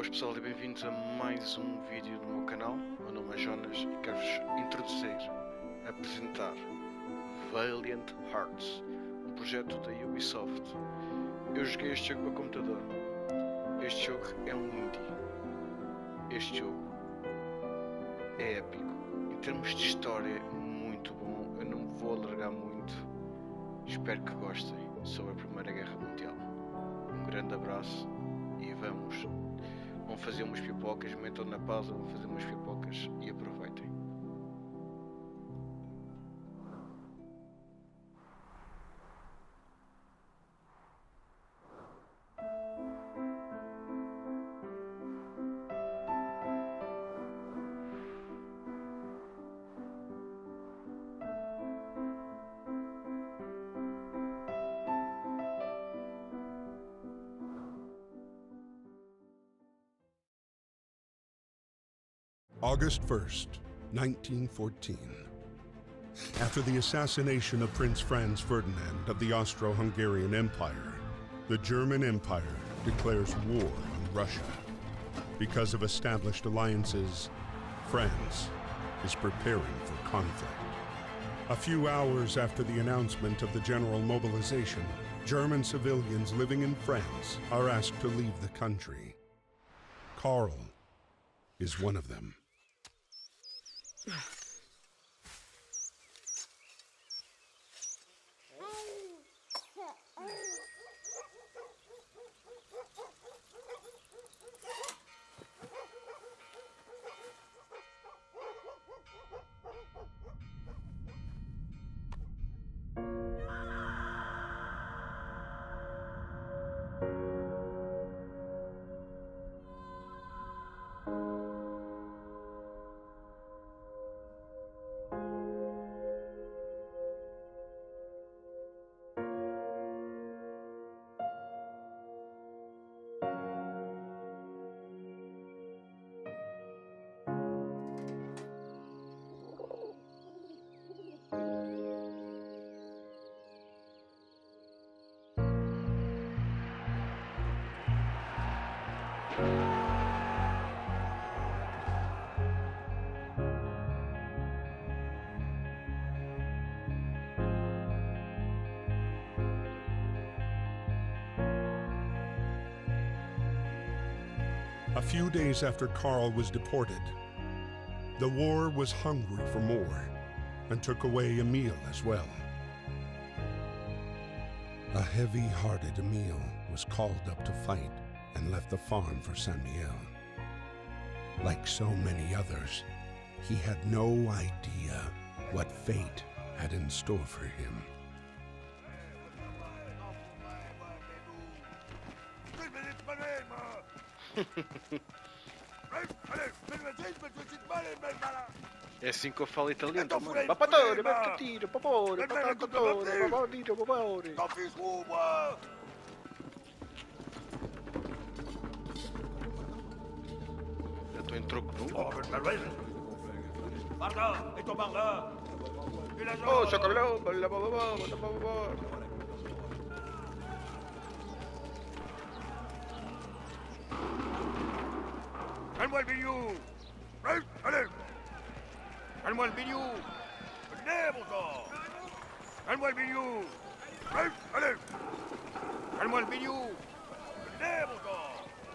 Boas pessoal e bem-vindos a mais um vídeo do meu canal. Meu nome é Jonas e quero-vos introduzir, apresentar Valiant Hearts, um projeto da Ubisoft. Eu joguei este jogo para computador. Este jogo é um indie. Este jogo é épico. Em termos de história, é muito bom. Eu não vou alargar muito. Espero que gostem sobre a Primeira Guerra Mundial. Um grande abraço e vamos fazer umas pipocas, metam na pausa, vão fazer umas pipocas e aproveitem. August 1st, 1914. After the assassination of Prince Franz Ferdinand of the Austro-Hungarian Empire, the German Empire declares war on Russia. Because of established alliances, France is preparing for conflict. A few hours after the announcement of the general mobilization, German civilians living in France are asked to leave the country. Karl is one of them. A few days after Karl was deported, the war was hungry for more and took away Emil as well. A heavy-hearted Emil was called up to fight and left the farm for Saint-Mihiel. Like so many others, he had no idea what fate had in store for him. É assim que eu falo italiano, mano. Papatore, papatiro, papore, papatore, papatiro, papore. Já estou em troco nunca. Oh, chocolate, Calme-moi le bignou. Allez. Calme-moi le bignou. Venez, mon sang. Calme-moi le bignou. Allez. Calme-moi le bignou. Venez, mon sang.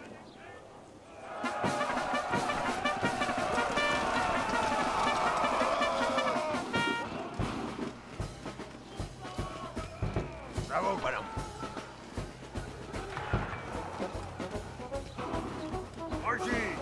Bravo, madame. Archie.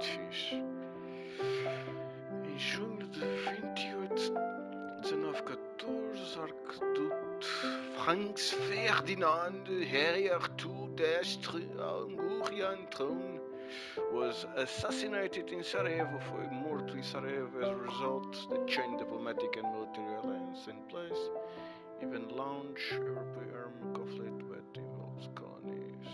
muito fixe. Em junho de 28, 1914, Arquiduque Franz Ferdinand Henry Arthur d'Estre Hungarian throne was assassinated in Sarajevo. Foi morto em Sarajevo as a result. The chain diplomatic and military alliance in place. Even launch European conflict with evil colonies.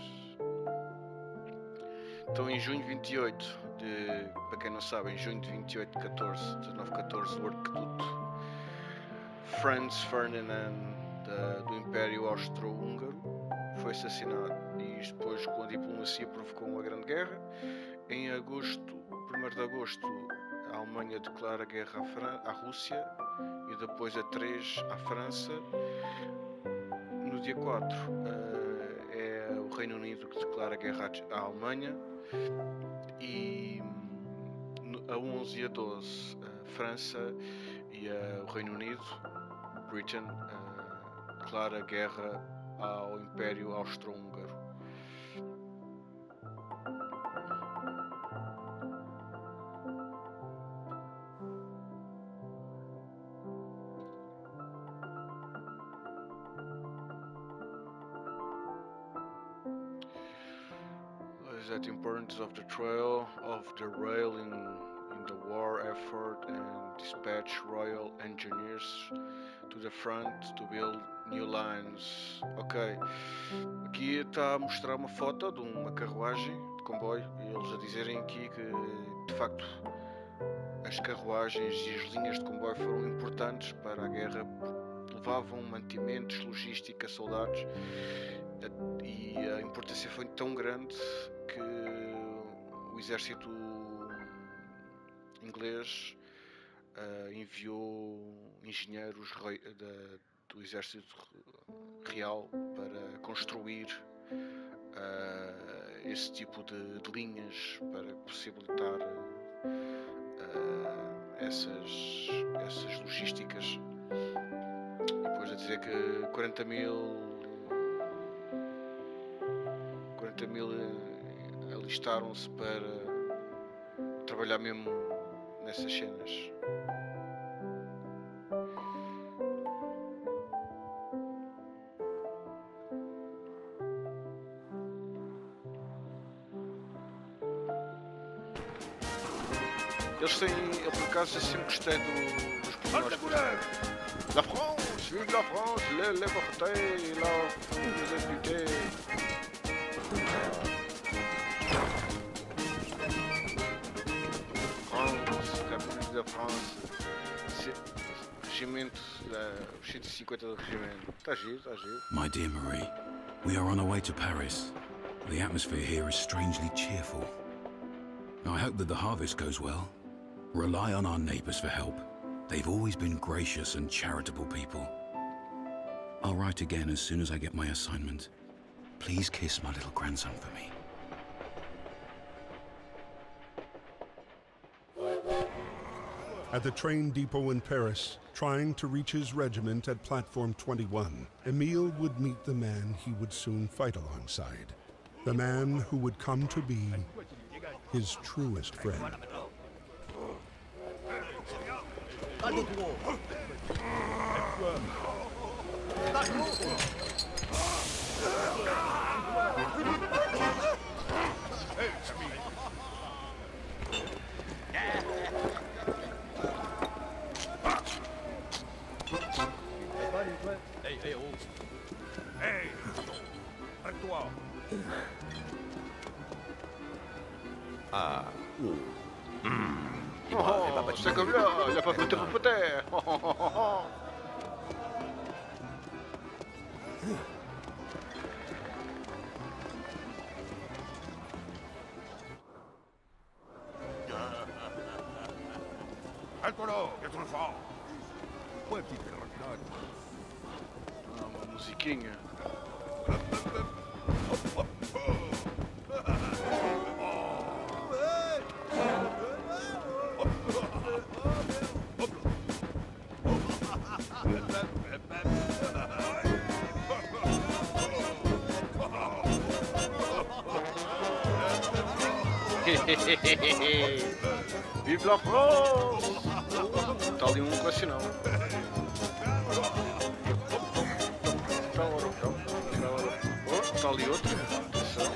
Então em junho 28 para quem não sabe, em junho de 28 de 1914, o Arquiduque Franz Ferdinand do Império Austro-Húngaro foi assassinado, e isto depois com a diplomacia provocou uma grande guerra. Em agosto, 1º de agosto, a Alemanha declara guerra à Rússia e depois a 3 à França. No dia 4 é o Reino Unido que declara guerra à Alemanha, e a 11 e a 12 a França e o Reino Unido, Britain, declara guerra ao Império Austro-Húngaro. That importance of the trail of the rail in the war effort, and dispatch Royal Engineers to the front to build new lines. Ok, aqui está a mostrar uma foto de uma carruagem de comboio, e eles a dizerem aqui que de facto as carruagens e as linhas de comboio foram importantes para a guerra, porque levavam mantimentos, logística, soldados, e a importância foi tão grande que o exército inglês enviou engenheiros do exército real para construir esse tipo de linhas para possibilitar essas logísticas. E depois a dizer que 40 mil alistaram-se para trabalhar mesmo nessas cenas. Eles têm, eu por acaso eu sempre gostei dos pormenores. La France, vive la France, le liberté, la liberté. Da França, regimento, os 150 do regimento. Está giro, está giro. My dear Marie, we are on our way to Paris. The atmosphere here is strangely cheerful. I hope that the harvest goes well. Rely on our neighbors for help. They've always been gracious and charitable people. I'll write again as soon as I get my assignment. Please kiss my little grandson for me. At the train depot in Paris, trying to reach his regiment at Platform 21, Emile would meet the man he would soon fight alongside. The man who would come to be his truest friend. C'est comme là, il a pas pu te repoter. Alto-lo, que trop fort. Ouais, petit peu Uma musiquinha. Vive la France! Está ali um colecionável. Está ali outro. Atenção.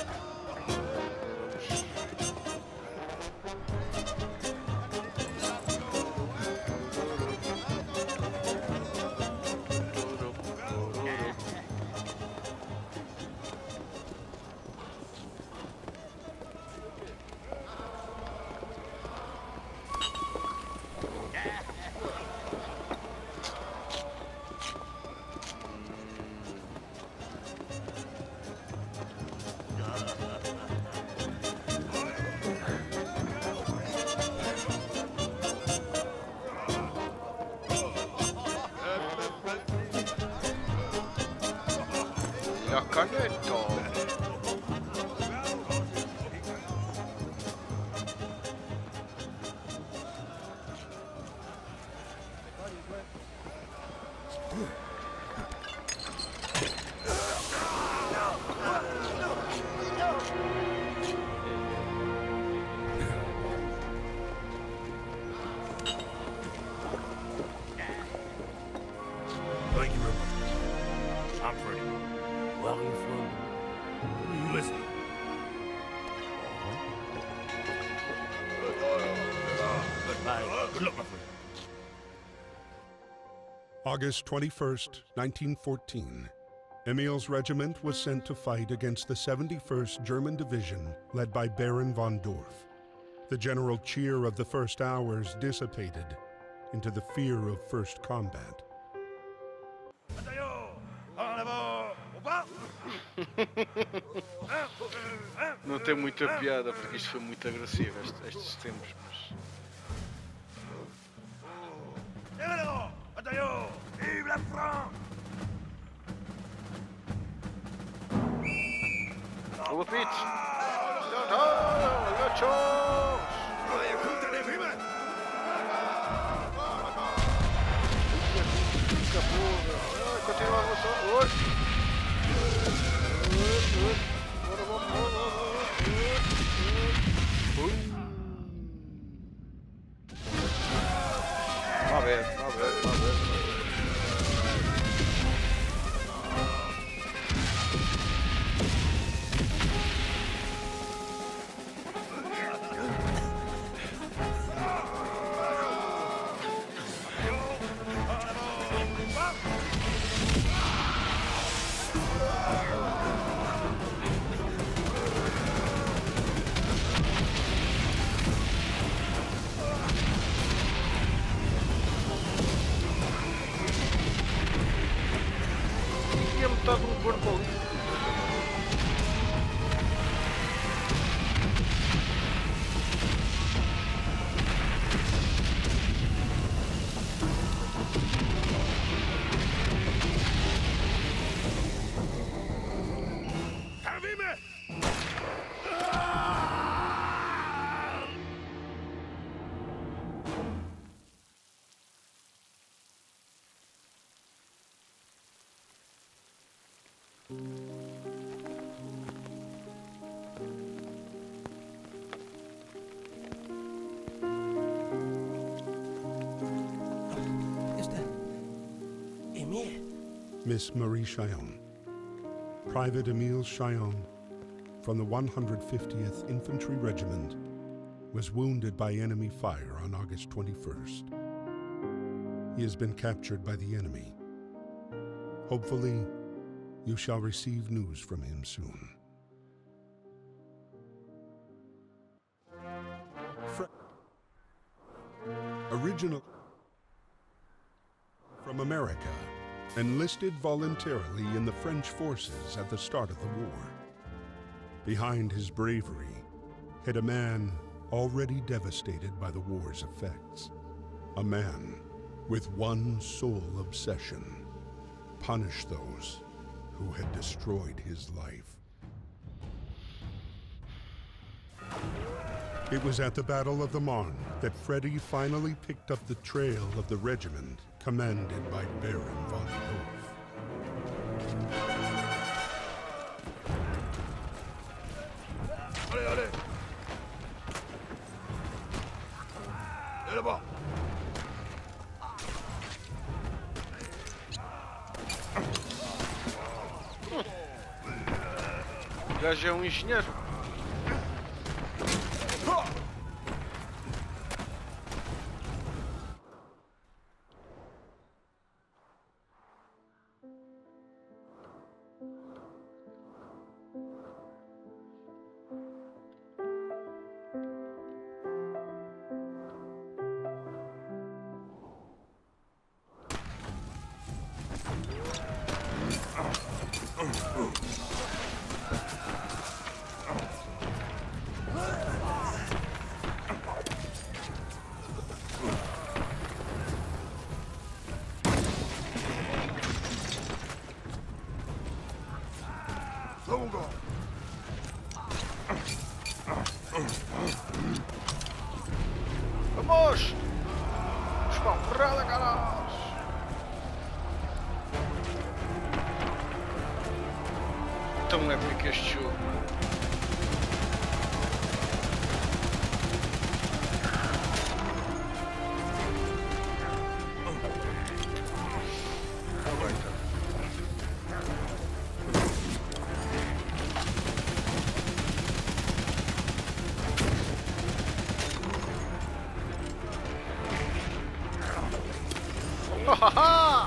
La caneta. Thank you very much. I'm Freddy. Where are you from? Who are you listening? Goodbye. Good luck, my friend. August 21st, 1914. Emil's regiment was sent to fight against the 71st German Division, led by Baron von Dorf. The general cheer of the first hours dissipated into the fear of first combat. Bataillon! En avant! Au bas! Não tem muita piada porque isto foi muito agressivo estes tempos, mas... Généraux! Bataillon! Vive la France! Boa Pete! Gachos! Continua a avançar. Oi! Má ver. Tinha metade de um corpo ali. Servime! Emile. Miss Marie Chillon. Private Emile Chillon, from the 150th Infantry Regiment, was wounded by enemy fire on August 21st. He has been captured by the enemy. Hopefully, you shall receive news from him soon. Original from America, enlisted voluntarily in the French forces at the start of the war. Behind his bravery hid a man already devastated by the war's effects. A man with one sole obsession: punish those who had destroyed his life. It was at the Battle of the Marne that Freddy finally picked up the trail of the regiment commanded by Baron von Dorf. Allez, allez! gajo é um engenheiro. Vamos! Espão, porrada, caralho! Tão épico este jogo, mano. Hahaha!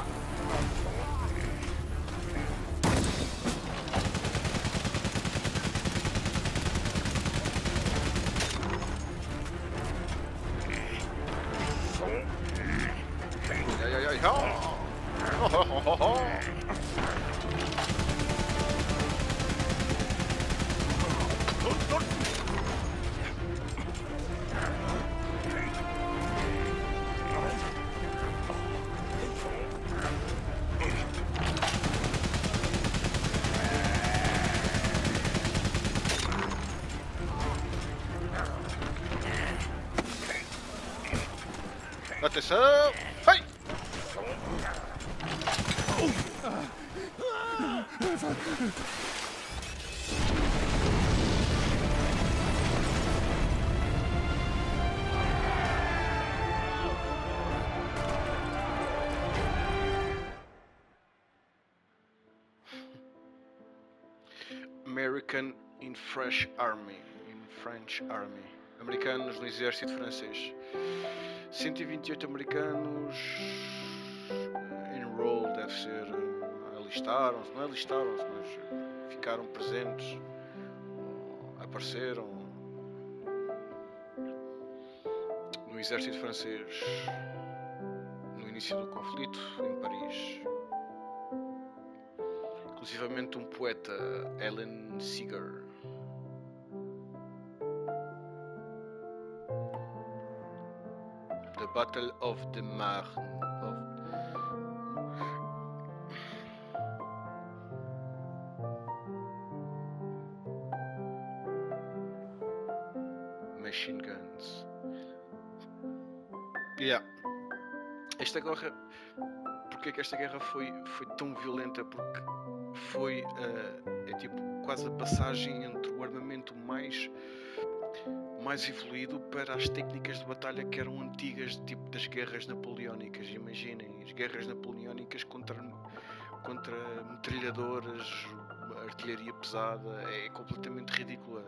Ai, ai, ai, atenção! Vai! American in French Army. Americanos no exército francês. 128 americanos enroll, deve ser, alistaram-se, não alistaram-se, mas ficaram presentes, apareceram no exército francês no início do conflito em Paris. Inclusivamente um poeta, Helen Seeger. The Battle of the Marne. Machine guns. Yeah. Esta guerra. Porque é que esta guerra foi tão violenta? Porque foi é tipo quase a passagem entre o armamento mais evoluído para as técnicas de batalha que eram antigas, tipo das guerras napoleónicas. Imaginem, as guerras napoleónicas contra metralhadoras, artilharia pesada, é completamente ridícula.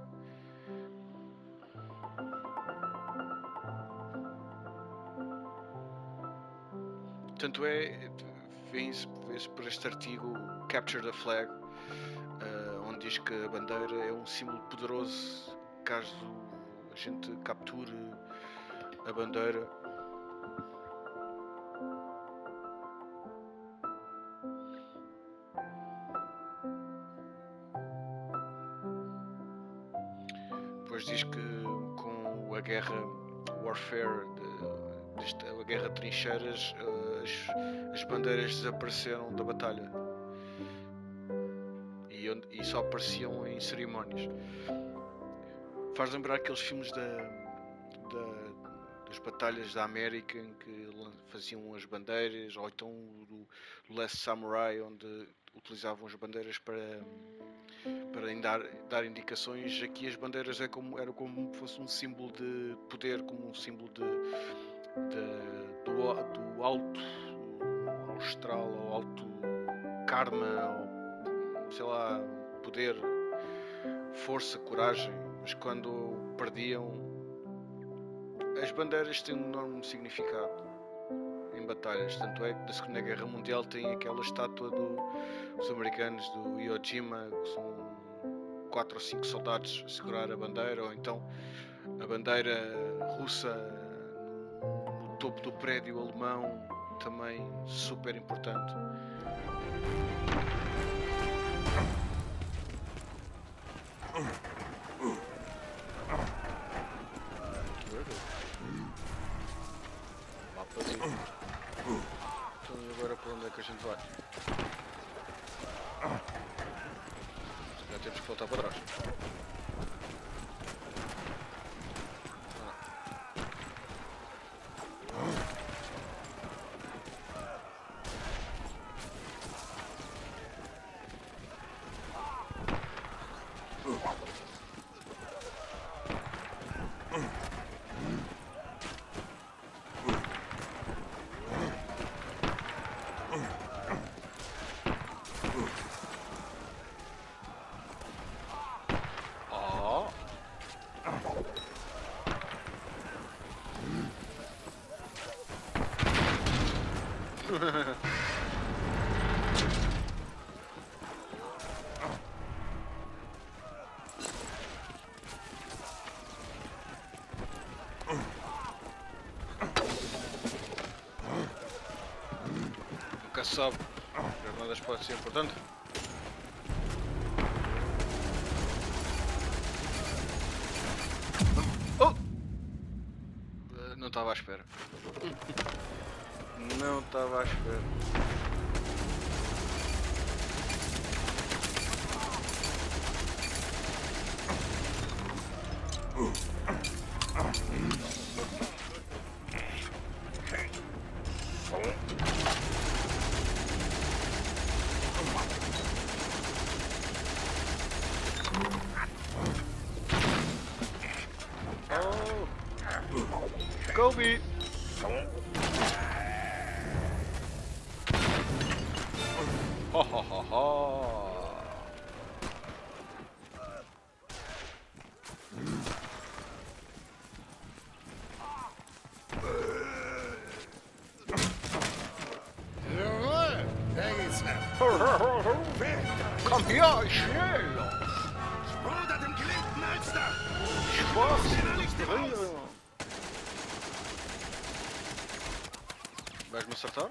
Tanto é, vê-se por este artigo Capture the Flag, onde diz que a bandeira é um símbolo poderoso caso a gente capture a bandeira. Depois diz que com a guerra warfare, a guerra de trincheiras, as bandeiras desapareceram da batalha e só apareciam em cerimónias. Faz lembrar aqueles filmes das batalhas da América em que faziam as bandeiras, ou então do Last Samurai, onde utilizavam as bandeiras para dar indicações. Aqui as bandeiras era como fosse um símbolo de poder, como um símbolo do alto austral, ou alto karma, ou sei lá, poder. força, coragem, mas quando perdiam, as bandeiras têm um enorme significado em batalhas. Tanto é que na Segunda Guerra Mundial tem aquela estátua dos americanos do Iwo Jima, que são 4 ou 5 soldados a segurar a bandeira, ou então a bandeira russa no topo do prédio alemão, também super importante. Mapazinho. Então agora para onde é que a gente vai? Já temos que voltar para trás. Nunca se sabe, granadas pode ser importante. Oh! Não estava à espera. Não estava à espera. Kobe! Ho ho ho ho! Komm her, schnell! Bruder dem geliebten Alster! Spaß! Vais-me acertar?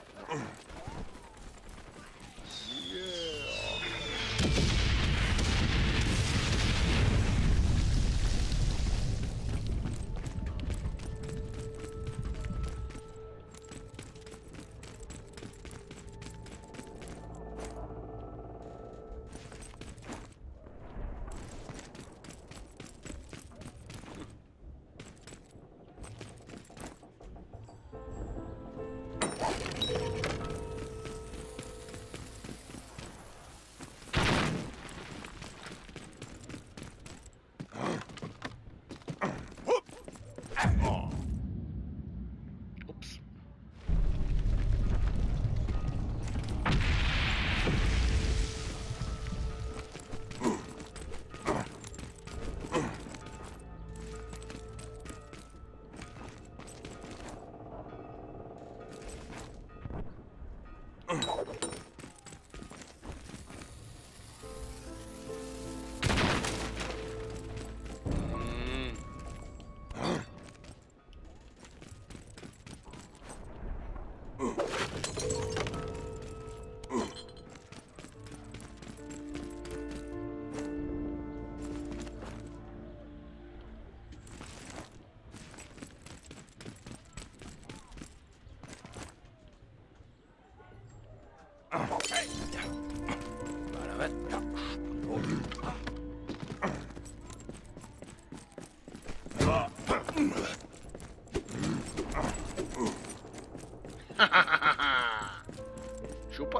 Chupa.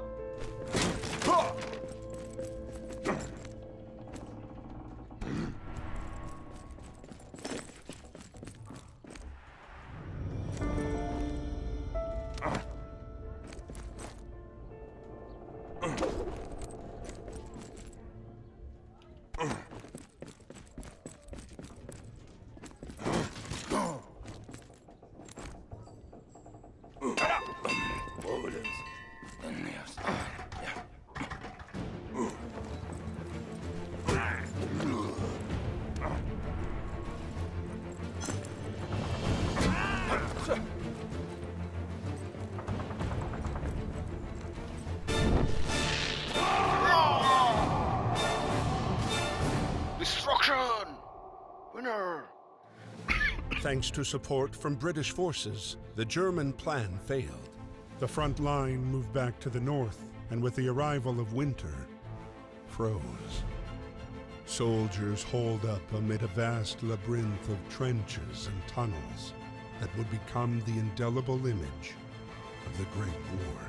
thanks to support from British forces, the German plan failed. The front line moved back to the north, and with the arrival of winter, froze. Soldiers holed up amid a vast labyrinth of trenches and tunnels that would become the indelible image of the Great War.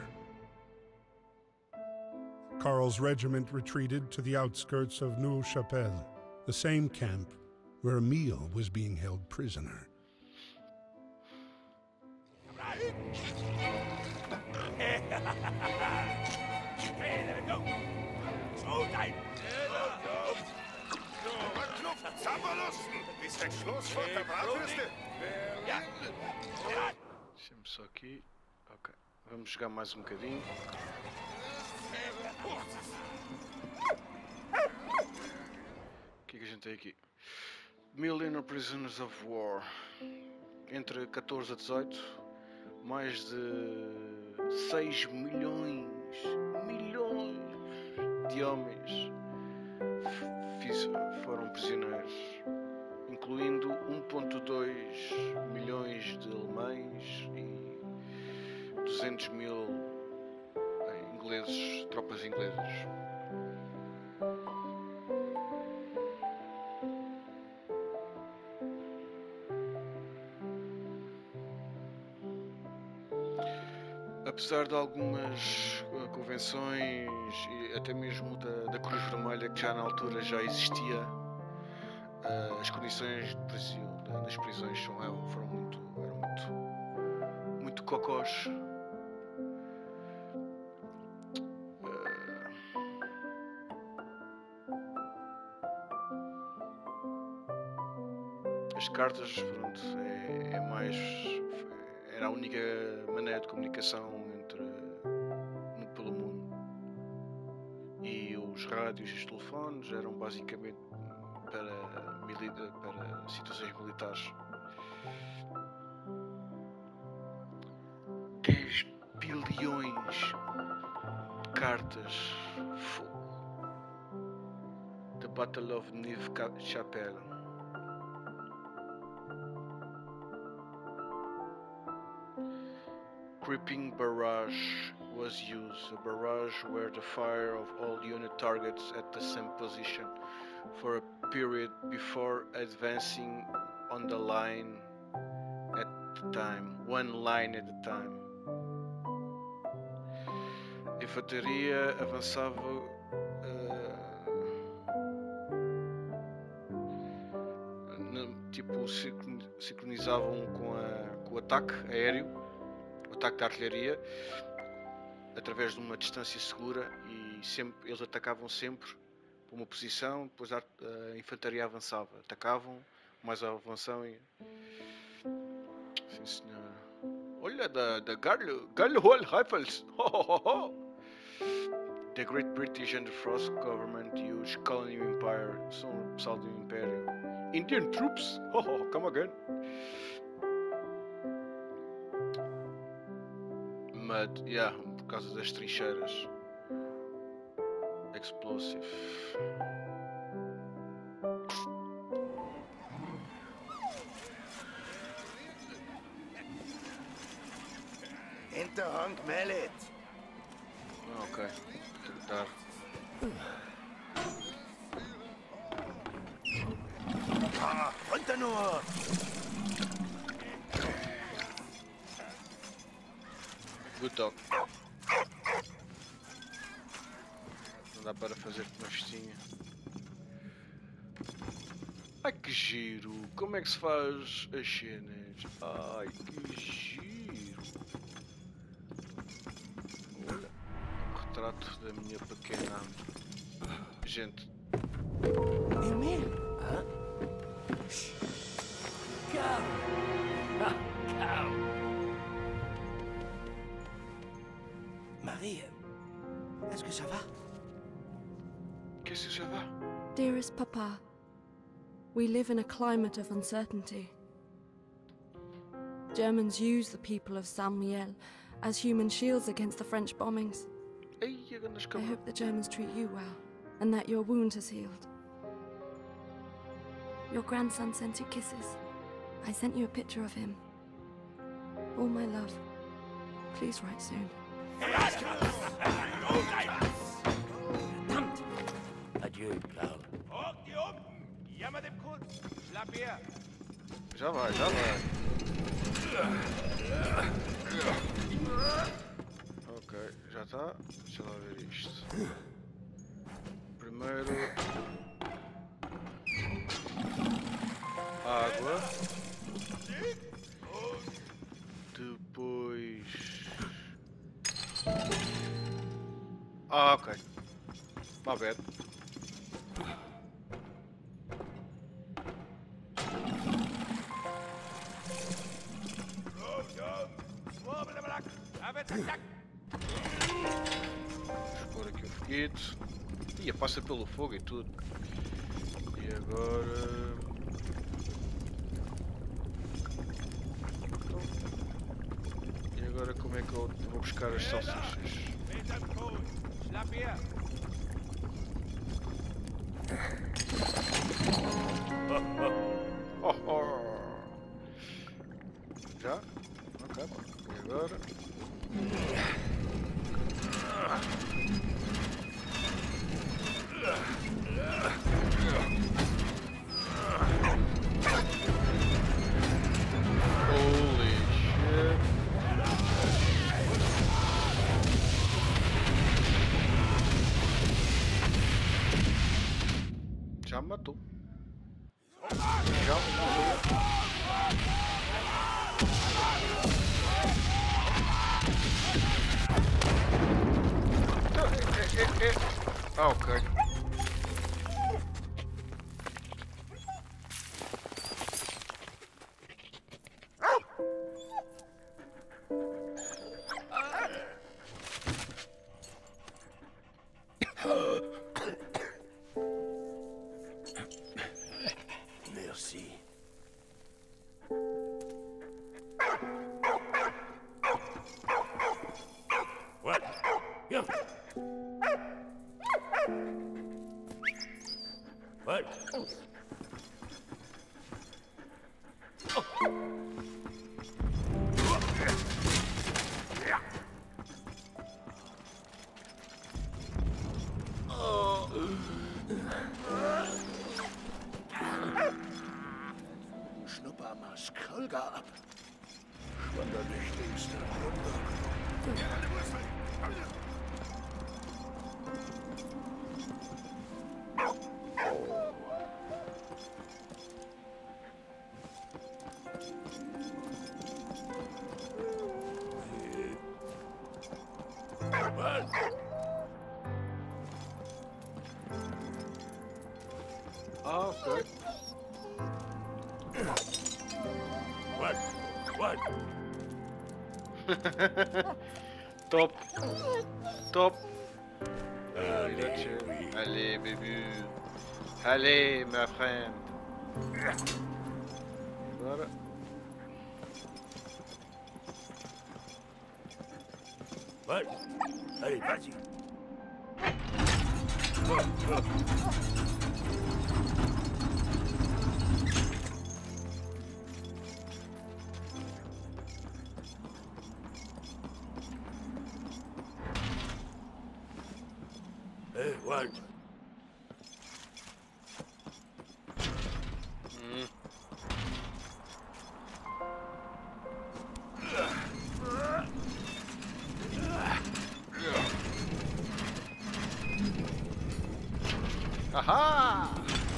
Karl's regiment retreated to the outskirts of Neuve-Chapelle, the same camp where Emile was being held prisoner. Deixa-me só aqui. Ok. Vamos jogar mais um bocadinho. O que é que a gente tem aqui? Million Prisoners of War. Entre 14 a 18, mais de 6 milhões de homens foram prisioneiros, incluindo 1,2 milhões de alemães e 200 mil ingleses, tropas inglesas. Apesar de algumas convenções e até mesmo da Cruz Vermelha, que já na altura já existia, as condições das prisões foram muito cocós. As cartas, pronto, era a única maneira de comunicação pelo mundo. E os rádios e os telefones eram basicamente para situações militares. 10 bilhões de cartas. Fogo. The Battle of Neuve-Chapelle. Creeping barrage was used, a barrage where the fire of all unit targets at the same position for a period before advancing on the line at the time, one line at a time. A infantaria avançava sincronizavam com o ataque aéreo, o ataque da artilharia, através de uma distância segura, e sempre eles atacavam sempre por uma posição, depois a infantaria avançava, atacavam, mais a avanção e... Sim, senhora. Olha, da Galloway Rifles! The Great British and the Frost Government used Colonial Empire, são o pessoal do Império. Indian troops! Come again! Mud, yeah, por causa das trincheiras. Explosive. Hinterhand Mallet. Ok, tentar. Runter nur! Good dog. Não dá para fazer com uma festinha. Ai que giro! Como é que se faz as cenas? Ai que giro! Olha, o retrato da minha pequena gente. Emile? Huh? Come! Marie, est-ce que ça va? Qu'est-ce que ça va? Dearest Papa, we live in a climate of uncertainty. Germans use the people of Saint-Mihiel as human shields against the French bombings. Ei, a grande I hope the Germans treat you well, and that your wound has healed. Your grandson sent you kisses. I sent you a picture of him. All my love. Please write soon. Verdammt! Adieu, Karl. Hoch die unten! Jammer dem Kunst! Schlapp her! Já vai, já vai. Ok, já está. Deixa lá ver isto. Primeiro... água. Depois... ah, ok. My bad. Vamos pôr aqui o foguete. Ia, passa pelo fogo e tudo. E agora... e agora como é que eu vou buscar as salsichas? Schlapp her! Oh, oh. Já? Ok. E agora? Holy shit. Já me matou. Já me matou. Ah, ok. Merci. What? Yeah. What? Schnupper mal Skrulga ab. Schwander nicht links What? Ah, ok. What? What? Top. Top. Allez, oui. Allez, bébé. Allez, ma friend. Agora. What? Allez, vas-y. Hey, what? Aha!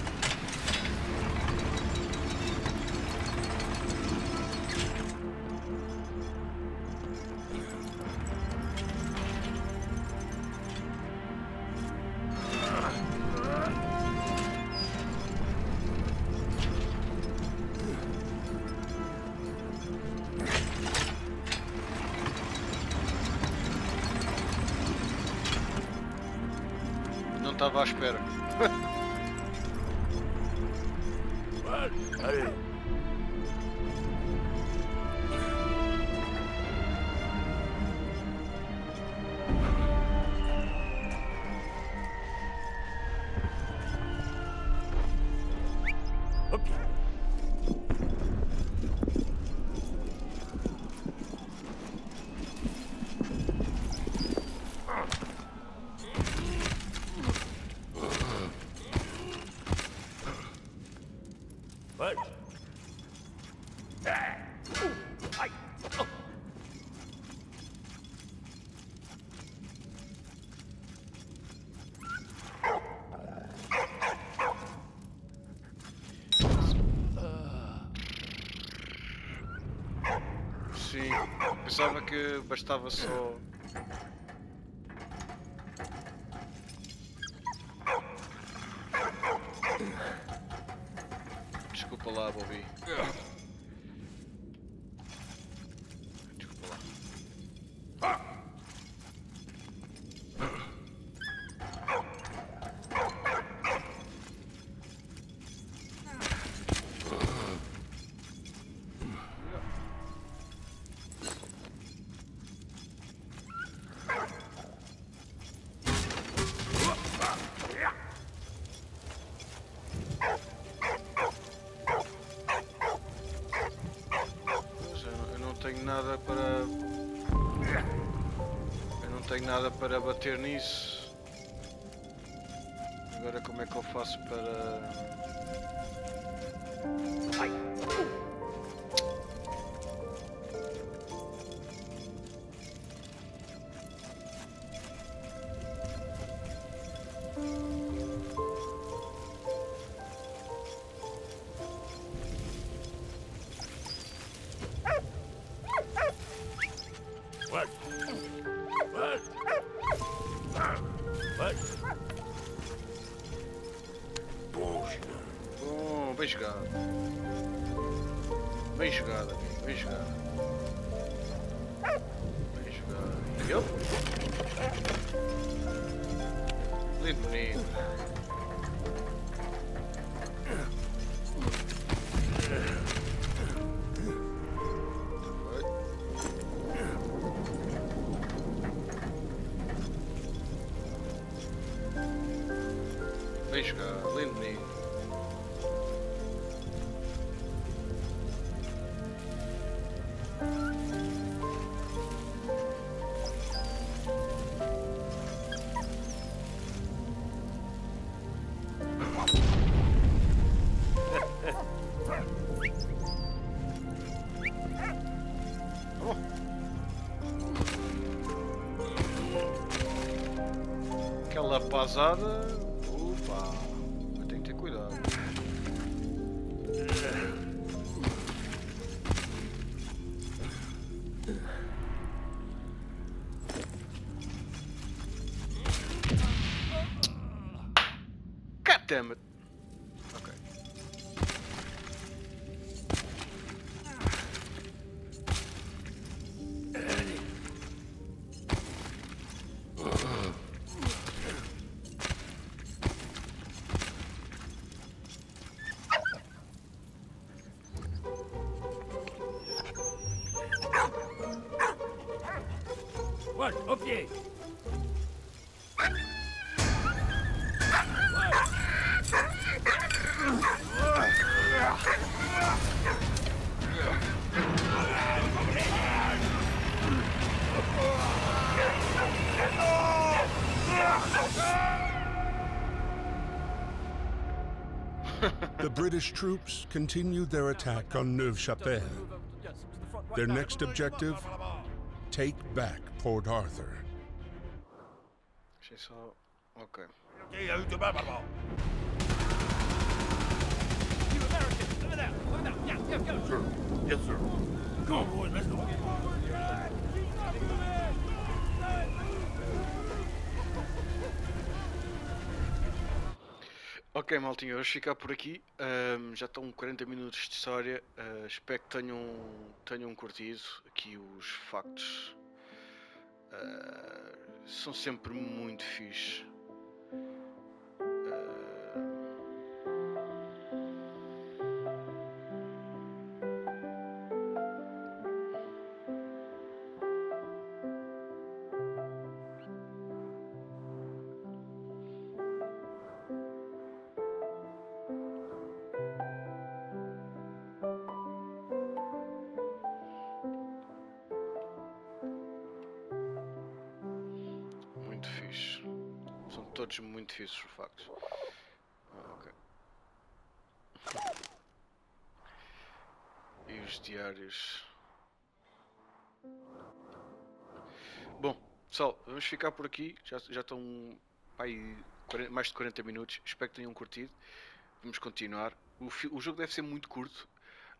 Não estava à espera. What? Allez. Ok. What? Ai. Sim, pensava que bastava só. Desculpa lá, Bobby. Desculpa lá. Eu não tenho nada para. Eu não tenho nada para bater nisso. Agora como é que eu faço para. Ai. What? What? What? Poxa. Bom, bem jogado. Bem jogado, amigo. Bem jogado. Bem jogado. E eu? Lindo menino. Bem jogado, lindo menino. Aquela pasada. Opa! Eu tenho que ter cuidado. God damn it! Ok. What? Au pied. The British troops continued their attack on Neuve-Chapelle. Their next objective, take back Port Arthur. Deixa eu só. Ok. Okay, out the baba. You Americans, over there, over there. Yeah, go. Sir. Yes, sir. Come on, boys, let's go. Ok, maltinho, vamos ficar por aqui. Já estão 40 minutos de história. Espero que tenham curtido aqui os factos. São sempre muito fixe. Muito fixe. São todos muito fixes os factos. Ok. E os diários. Bom, pessoal, vamos ficar por aqui. Já estão aí, mais de 40 minutos. Espero que tenham curtido. Vamos continuar. O jogo deve ser muito curto,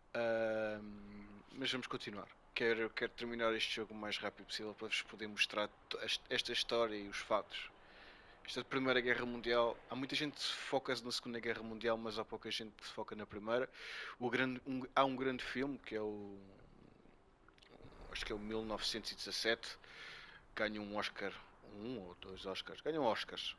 mas vamos continuar. Quero terminar este jogo o mais rápido possível para vos poder mostrar esta história e os fatos. Esta Primeira Guerra Mundial, há muita gente que se foca na Segunda Guerra Mundial, mas há pouca gente que se foca na Primeira. Há um grande filme que é acho que é o 1917, ganha um Oscar, um ou dois Oscars, ganham Oscars.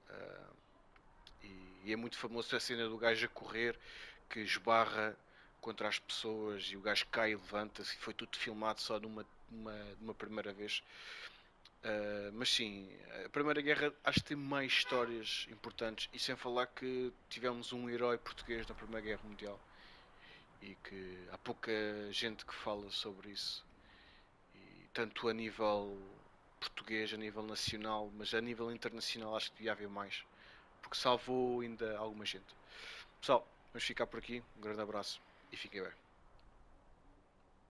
E é muito famoso a cena do gajo a correr, que esbarra contra as pessoas e o gajo cai e levanta-se, e foi tudo filmado só numa primeira vez. Mas sim, a Primeira Guerra acho que tem mais histórias importantes, e sem falar que tivemos um herói português na Primeira Guerra Mundial e que há pouca gente que fala sobre isso, e tanto a nível português, a nível nacional, mas a nível internacional acho que devia haver mais, porque salvou ainda alguma gente. Pessoal, vamos ficar por aqui, um grande abraço e fiquem bem.